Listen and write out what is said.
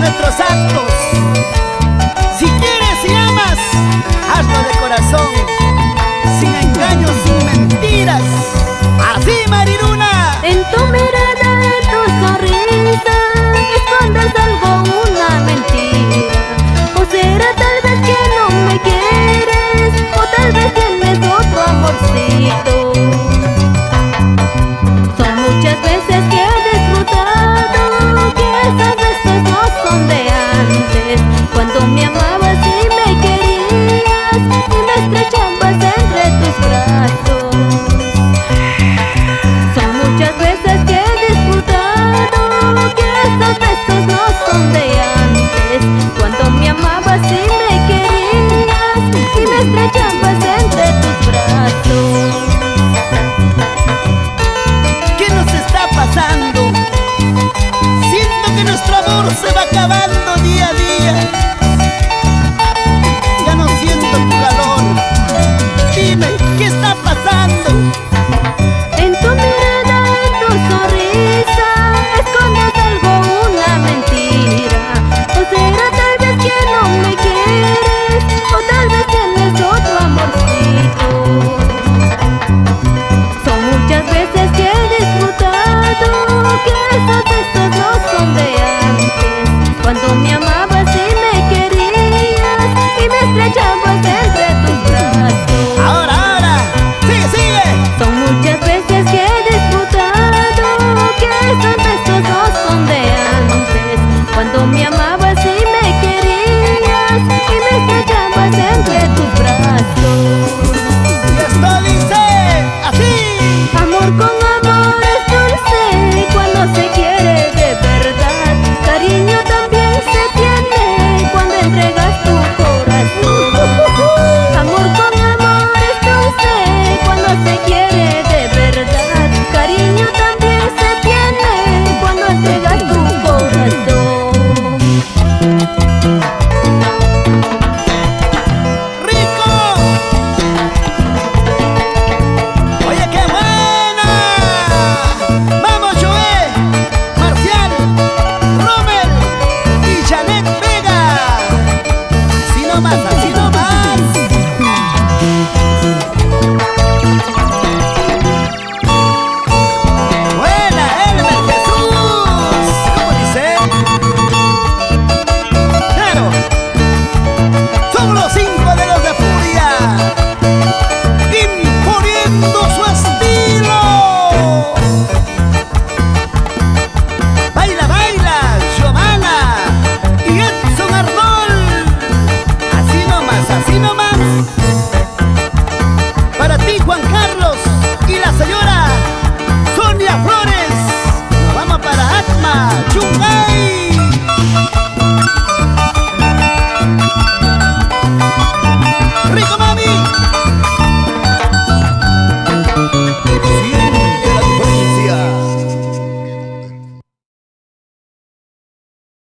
nuestros actos. Si quieres y amas, hazlo de corazón, sin engaños, sin mentiras. Así, Mariluna. En tu mirada, en tu sonrisa, escondes algo, una mentira. O será tal vez que no me quieres, o tal vez tienes otro amorcito. Son muchas veces que he disfrutado que esos besos no son de antes. Cuando me amabas y me querías y me estrechabas entre tus brazos. Son muchas veces que he disfrutado que esos besos no son de antes. Cuando me amabas y me querías y me estrechabas entre tus brazos. ¿Qué nos está pasando? Siento que nuestro amor se va a acabar.